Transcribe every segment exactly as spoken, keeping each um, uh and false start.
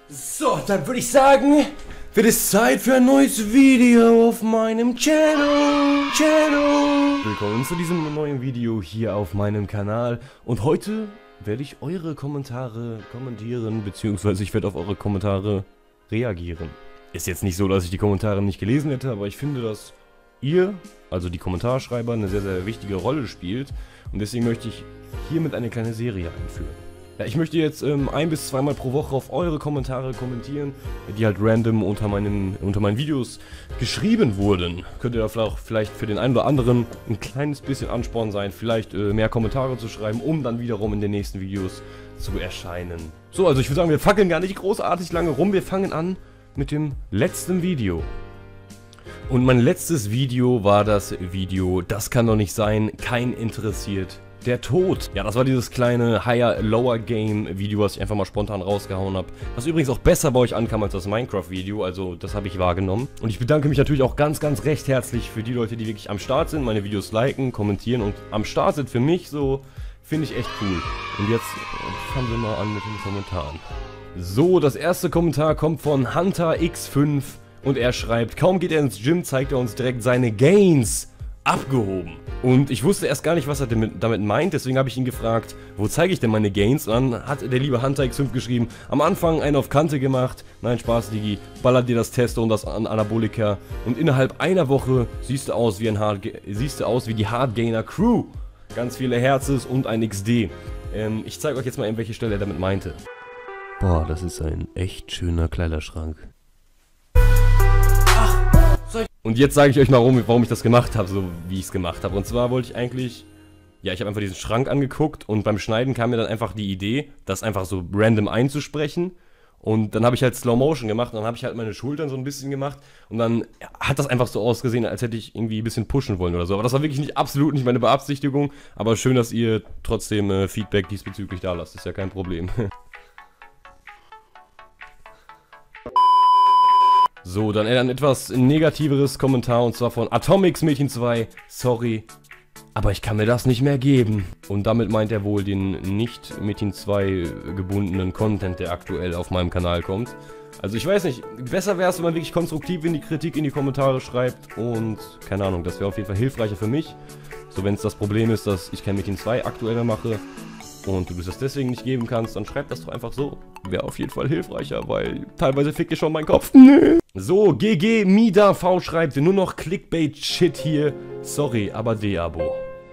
So, dann würde ich sagen, wird es Zeit für ein neues Video auf meinem Channel. Channel. Willkommen zu diesem neuen Video hier auf meinem Kanal. Und heute werde ich eure Kommentare kommentieren, beziehungsweise ich werde auf eure Kommentare reagieren. Ist jetzt nicht so, dass ich die Kommentare nicht gelesen hätte, aber ich finde, dass ihr, also die Kommentarschreiber, eine sehr, sehr wichtige Rolle spielt. Und deswegen möchte ich hiermit eine kleine Serie einführen. Ja, ich möchte jetzt ähm, ein bis zweimal pro Woche auf eure Kommentare kommentieren, die halt random unter meinen, unter meinen Videos geschrieben wurden. Könnte da vielleicht, vielleicht für den einen oder anderen ein kleines bisschen Ansporn sein, vielleicht äh, mehr Kommentare zu schreiben, um dann wiederum in den nächsten Videos zu erscheinen. So, also ich würde sagen, wir fackeln gar nicht großartig lange rum, wir fangen an mit dem letzten Video. Und mein letztes Video war das Video, das kann doch nicht sein, kein interessiert der Tod. Ja, das war dieses kleine Higher-Lower-Game-Video, was ich einfach mal spontan rausgehauen habe. Was übrigens auch besser bei euch ankam als das Minecraft-Video, also das habe ich wahrgenommen. Und ich bedanke mich natürlich auch ganz, ganz recht herzlich für die Leute, die wirklich am Start sind, meine Videos liken, kommentieren und am Start sind für mich so, finde ich echt cool. Und jetzt fangen wir mal an mit den Kommentaren. So, das erste Kommentar kommt von Hunter X fünf und er schreibt, kaum geht er ins Gym, zeigt er uns direkt seine Gains. Abgehoben. Und ich wusste erst gar nicht, was er damit meint, deswegen habe ich ihn gefragt, wo zeige ich denn meine Gains? Und dann hat der liebe Hunter X fünf geschrieben, am Anfang einen auf Kante gemacht, nein Spaß Digi, ballert dir das Testo und das Anabolika und innerhalb einer Woche siehst du aus wie ein Hard siehst du aus wie die Hardgainer Crew. Ganz viele Herzes und ein X D. Ähm, ich zeige euch jetzt mal, in welche Stelle er damit meinte. Boah, das ist ein echt schöner Kleiderschrank. Und jetzt sage ich euch mal, warum, warum ich das gemacht habe, so wie ich es gemacht habe. Und zwar wollte ich eigentlich, ja, ich habe einfach diesen Schrank angeguckt und beim Schneiden kam mir dann einfach die Idee, das einfach so random einzusprechen. Und dann habe ich halt Slow Motion gemacht und dann habe ich halt meine Schultern so ein bisschen gemacht. Und dann ja, hat das einfach so ausgesehen, als hätte ich irgendwie ein bisschen pushen wollen oder so. Aber das war wirklich nicht, absolut nicht meine Beabsichtigung. Aber schön, dass ihr trotzdem äh, Feedback diesbezüglich da lasst, ist ja kein Problem. So, dann ein etwas negativeres Kommentar und zwar von Atomix Mädchen zwei. Sorry, aber ich kann mir das nicht mehr geben. Und damit meint er wohl den nicht Mädchen zwei gebundenen Content, der aktuell auf meinem Kanal kommt. Also ich weiß nicht, besser wäre es, wenn man wirklich konstruktiv in die Kritik in die Kommentare schreibt und keine Ahnung, das wäre auf jeden Fall hilfreicher für mich. So, wenn es das Problem ist, dass ich kein Mädchen zwei aktuell mehr mache und du das deswegen nicht geben kannst, dann schreib das doch einfach so. Wäre auf jeden Fall hilfreicher, weil teilweise fickt ihr schon meinen Kopf. So, G G Mida V schreibt, nur noch Clickbait-Shit hier. Sorry, aber De-Abo.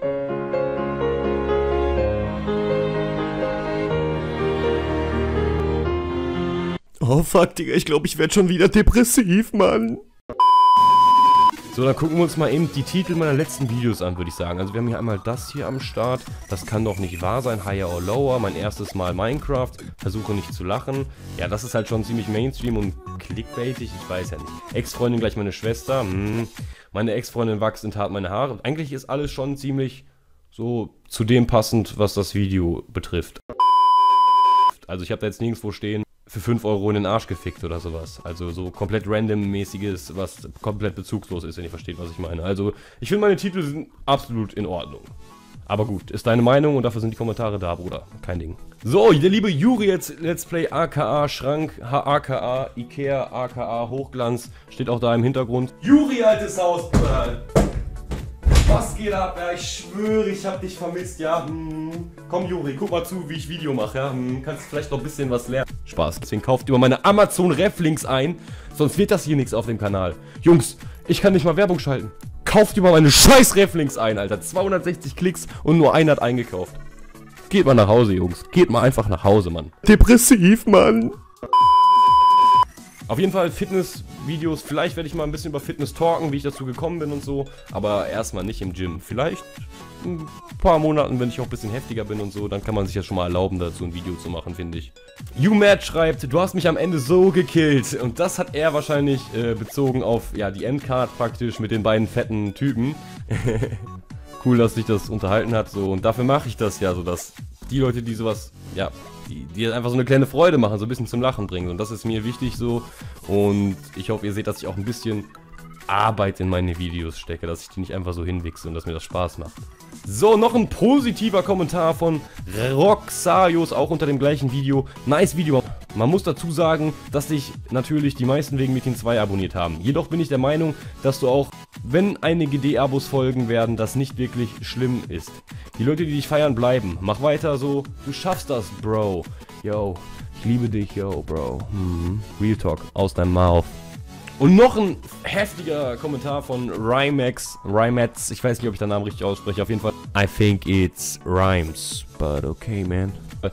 Oh fuck, Digga, ich glaube, ich werde schon wieder depressiv, Mann. So, dann gucken wir uns mal eben die Titel meiner letzten Videos an, würde ich sagen. Also wir haben hier einmal das hier am Start. Das kann doch nicht wahr sein. Higher or Lower. Mein erstes Mal Minecraft. Versuche nicht zu lachen. Ja, das ist halt schon ziemlich Mainstream und clickbaitig. Ich weiß ja nicht. Ex-Freundin gleich meine Schwester. Hm. Meine Ex-Freundin wächst in Tat meine Haare. Eigentlich ist alles schon ziemlich so zu dem passend, was das Video betrifft. Also ich habe da jetzt nirgendwo stehen, für fünf Euro in den Arsch gefickt oder sowas. Also so komplett random-mäßiges, was komplett bezugslos ist, wenn ihr versteht, was ich meine. Also ich finde, meine Titel sind absolut in Ordnung. Aber gut, ist deine Meinung und dafür sind die Kommentare da, Bruder. Kein Ding. So, der liebe Juri jetzt Let's Play aka Schrank, aka Ikea, aka Hochglanz, steht auch da im Hintergrund. Juri, altes Haus, Bruder. Was geht ab? Ja, ich schwöre, ich hab dich vermisst, ja. Hm. Komm, Juri, guck mal zu, wie ich Video mache, ja. Hm. Kannst vielleicht noch ein bisschen was lernen. Spaß. Deswegen kauft über meine Amazon-Ref-Links ein, sonst wird das hier nichts auf dem Kanal. Jungs, ich kann nicht mal Werbung schalten. Kauft über meine scheiß Ref-Links ein, Alter. zweihundertsechzig Klicks und nur einer hat eingekauft. Geht mal nach Hause, Jungs. Geht mal einfach nach Hause, Mann. Depressiv, Mann. Auf jeden Fall Fitness-Videos, vielleicht werde ich mal ein bisschen über Fitness talken, wie ich dazu gekommen bin und so, aber erstmal nicht im Gym. Vielleicht in ein paar Monaten, wenn ich auch ein bisschen heftiger bin und so, dann kann man sich ja schon mal erlauben, dazu ein Video zu machen, finde ich. YouMad schreibt, du hast mich am Ende so gekillt und das hat er wahrscheinlich äh, bezogen auf, ja, die Endcard praktisch mit den beiden fetten Typen. Cool, dass sich das unterhalten hat, so, und dafür mache ich das ja, so dass die Leute, die sowas, ja, die, die einfach so eine kleine Freude machen, so ein bisschen zum Lachen bringen. Und das ist mir wichtig so. Und ich hoffe, ihr seht, dass ich auch ein bisschen Arbeit in meine Videos stecke, dass ich die nicht einfach so hinwichse und dass mir das Spaß macht. So, noch ein positiver Kommentar von Roxarius, auch unter dem gleichen Video. Nice Video. Man muss dazu sagen, dass dich natürlich die meisten wegen Metin zwei abonniert haben. Jedoch bin ich der Meinung, dass du auch, wenn einige D-Abos folgen werden, das nicht wirklich schlimm ist. Die Leute, die dich feiern, bleiben. Mach weiter so. Du schaffst das, Bro. Yo, ich liebe dich, yo, Bro. Mhm. Real Talk aus deinem Mouth. Und noch ein heftiger Kommentar von Rymax, Rymax, ich weiß nicht, ob ich den Namen richtig ausspreche, auf jeden Fall. I think it's Rhymes, but okay, man.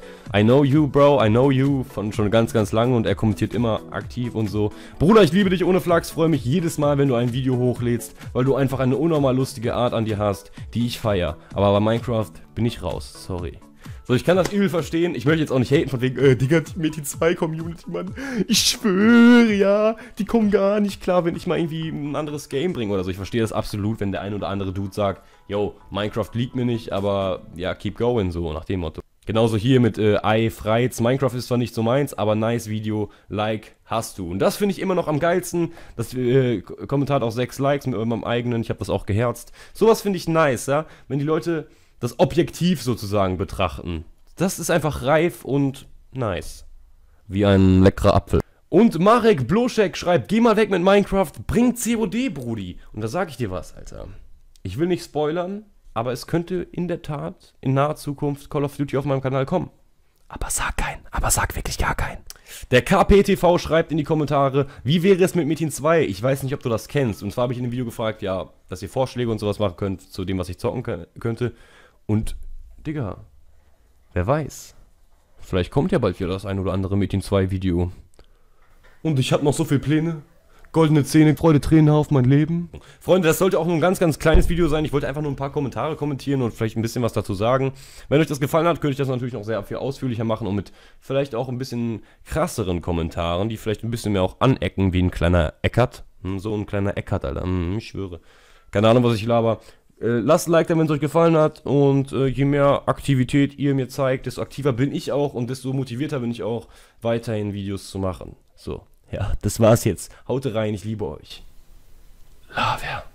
I know you, bro, I know you, von schon ganz, ganz lange und er kommentiert immer aktiv und so. Bruder, ich liebe dich ohne Flachs, freue mich jedes Mal, wenn du ein Video hochlädst, weil du einfach eine unnormal lustige Art an dir hast, die ich feiere. Aber bei Minecraft bin ich raus, sorry. So, ich kann das übel verstehen. Ich möchte jetzt auch nicht haten von wegen, äh, Digga, die Metin zwei Community, Mann. Ich schwöre, ja, die kommen gar nicht klar, wenn ich mal irgendwie ein anderes Game bringe oder so. Ich verstehe das absolut, wenn der ein oder andere Dude sagt, yo, Minecraft liegt mir nicht, aber ja, keep going, so nach dem Motto. Genauso hier mit äh, I Freiz. Minecraft ist zwar nicht so meins, aber nice Video, Like hast du. Und das finde ich immer noch am geilsten. Das äh, Kommentar hat auch sechs Likes mit meinem eigenen, ich habe das auch geherzt. Sowas finde ich nice, ja, wenn die Leute das objektiv sozusagen betrachten. Das ist einfach reif und nice. Wie ein leckerer Apfel. Und Marek Bloschek schreibt, geh mal weg mit Minecraft, bring C O D, Brudi. Und da sag ich dir was, Alter. Ich will nicht spoilern, aber es könnte in der Tat in naher Zukunft Call of Duty auf meinem Kanal kommen. Aber sag keinen, aber sag wirklich gar keinen. Der K P T V schreibt in die Kommentare, wie wäre es mit Metin zwei? Ich weiß nicht, ob du das kennst. Und zwar habe ich in dem Video gefragt, ja, dass ihr Vorschläge und sowas machen könnt, zu dem, was ich zocken könnte. Und, Digga, wer weiß. Vielleicht kommt ja bald wieder das ein oder andere Metin zwei Video. Und ich habe noch so viele Pläne. Goldene Zähne, Freude, Tränen auf mein Leben. Freunde, das sollte auch nur ein ganz, ganz kleines Video sein. Ich wollte einfach nur ein paar Kommentare kommentieren und vielleicht ein bisschen was dazu sagen. Wenn euch das gefallen hat, könnte ich das natürlich noch sehr viel ausführlicher machen und mit vielleicht auch ein bisschen krasseren Kommentaren, die vielleicht ein bisschen mehr auch anecken, wie ein kleiner Eckert. Hm, so ein kleiner Eckert, Alter. Hm, ich schwöre. Keine Ahnung, was ich laber. Äh, lasst ein Like da, wenn es euch gefallen hat. Und äh, je mehr Aktivität ihr mir zeigt, desto aktiver bin ich auch und desto motivierter bin ich auch, weiterhin Videos zu machen. So. Ja, das war's jetzt. Haut rein, ich liebe euch. Love, ja.